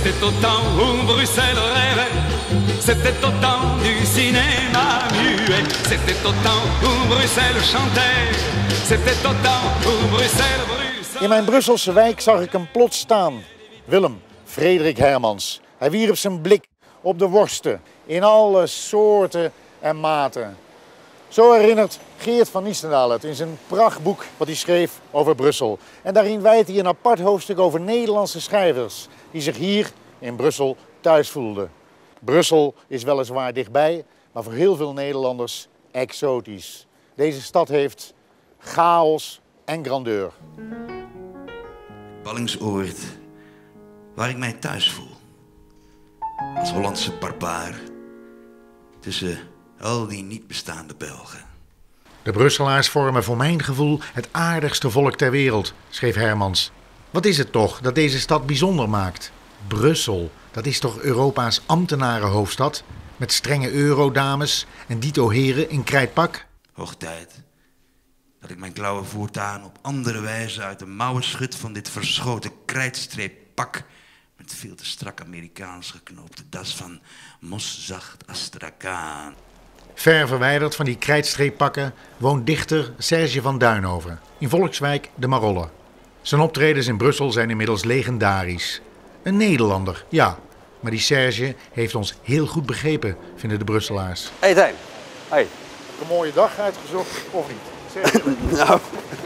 C'était au temps où Bruxelles rêvait, c'était au temps du cinéma muet, c'était au temps où Bruxelles chantait, c'était au temps où Bruxelles. In mijn Brusselse wijk zag ik hem plots staan. Willem Frederik Hermans. Hij wierp zijn blik op de worsten in alle soorten en maten. Zo herinnert Geert van Niestendaal het in zijn prachtboek wat hij schreef over Brussel. En daarin wijdt hij een apart hoofdstuk over Nederlandse schrijvers die zich hier in Brussel thuis voelden. Brussel is weliswaar dichtbij, maar voor heel veel Nederlanders exotisch. Deze stad heeft chaos en grandeur. Ballingsoord, waar ik mij thuis voel. Als Hollandse barbaar tussen al die niet bestaande Belgen. De Brusselaars vormen voor mijn gevoel het aardigste volk ter wereld, schreef Hermans. Wat is het toch dat deze stad bijzonder maakt? Brussel, dat is toch Europa's ambtenarenhoofdstad? Met strenge eurodames en dito heren in krijtpak? Hoog tijd dat ik mijn klauwen voortaan op andere wijze uit de mouwen schud van dit verschoten krijtstreeppak met veel te strak Amerikaans geknoopte das van moszacht Astrakhan. Ver verwijderd van die krijtstreeppakken woont dichter Serge van Duinhoven in volkswijk De Marolle. Zijn optredens in Brussel zijn inmiddels legendarisch. Een Nederlander, ja, maar die Serge heeft ons heel goed begrepen, vinden de Brusselaars. Hey Tijn, hey. Een mooie dag uitgezocht, of niet? Serge. Nou.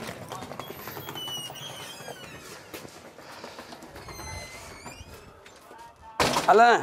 Alain.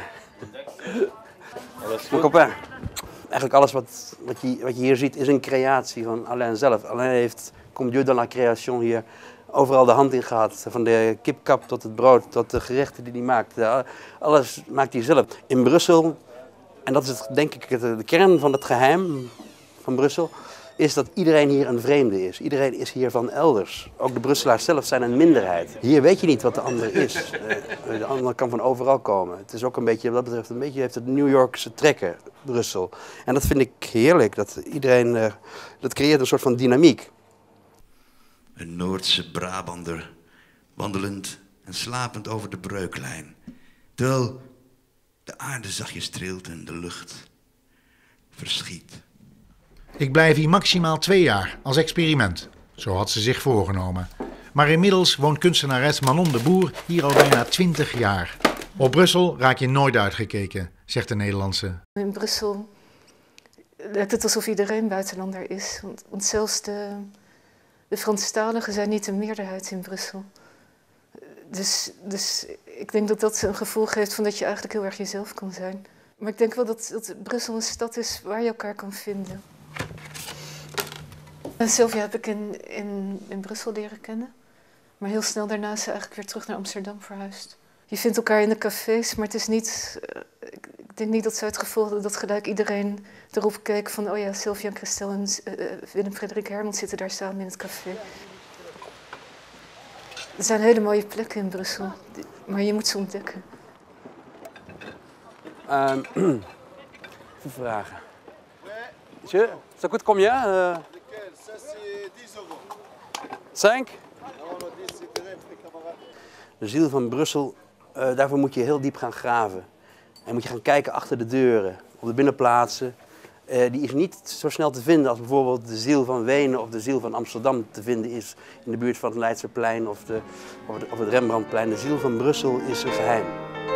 Mijn copain. Eigenlijk alles wat je hier ziet is een creatie van Alain zelf. Alain heeft, comme Dieu dans la création, hier overal de hand in gehad. Van de kipkap tot het brood, tot de gerechten die hij maakt. Alles maakt hij zelf. In Brussel, en dat is denk ik de kern van het geheim van Brussel, is dat iedereen hier een vreemde is. Iedereen is hier van elders. Ook de Brusselaars zelf zijn een minderheid. Hier weet je niet wat de ander is. De ander kan van overal komen. Het is ook een beetje, wat dat betreft, heeft het New Yorkse trekken, Brussel. En dat vind ik heerlijk. Dat iedereen, dat creëert een soort van dynamiek. Een Noordse Brabander, wandelend en slapend over de breuklijn. Terwijl de aarde zachtjes trilt en de lucht verschiet. Ik blijf hier maximaal 2 jaar als experiment. Zo had ze zich voorgenomen. Maar inmiddels woont kunstenares Manon de Boer hier al bijna 20 jaar. Op Brussel raak je nooit uitgekeken, zegt de Nederlandse. In Brussel lijkt het alsof iedereen buitenlander is. Want zelfs de Franstaligen zijn niet de meerderheid in Brussel. Dus ik denk dat dat een gevoel geeft van dat je eigenlijk heel erg jezelf kan zijn. Maar ik denk wel dat Brussel een stad is waar je elkaar kan vinden. Sylvia heb ik in Brussel leren kennen. Maar heel snel daarna is ze eigenlijk weer terug naar Amsterdam verhuisd. Je vindt elkaar in de cafés, maar het is niet... Ik denk niet dat ze het gevoel hadden dat gelijk iedereen erop keek van... oh ja, Sylvia en Christel en Willem Frederik Hermans zitten daar samen in het café. Er zijn hele mooie plekken in Brussel, maar je moet ze ontdekken. Even vragen. Monsieur, ça coûte combien? Ça c'est 10 euros. 5? Non, 10 c'est direct, camarade. De ziel van Brussel, daarvoor moet je heel diep gaan graven. En moet je gaan kijken achter de deuren, op de binnenplaatsen. Die is niet zo snel te vinden als bijvoorbeeld de ziel van Wenen of de ziel van Amsterdam te vinden is in de buurt van het Leidseplein of het Rembrandtplein. De ziel van Brussel is een geheim.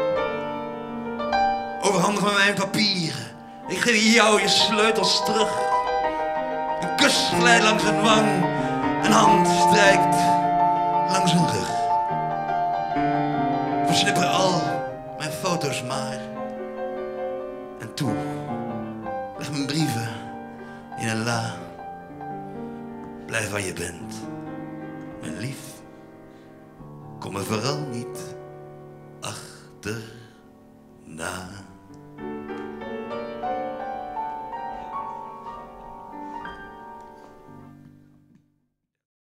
Overhandig me mijn papieren. Ik geef jou je sleutels terug. Een kus glijdt langs een wang. Een hand strijkt langs een rug. Versnipper al mijn foto's maar. En toe, leg mijn brieven in een la. Blijf waar je bent, mijn lief. Kom er vooral niet achter.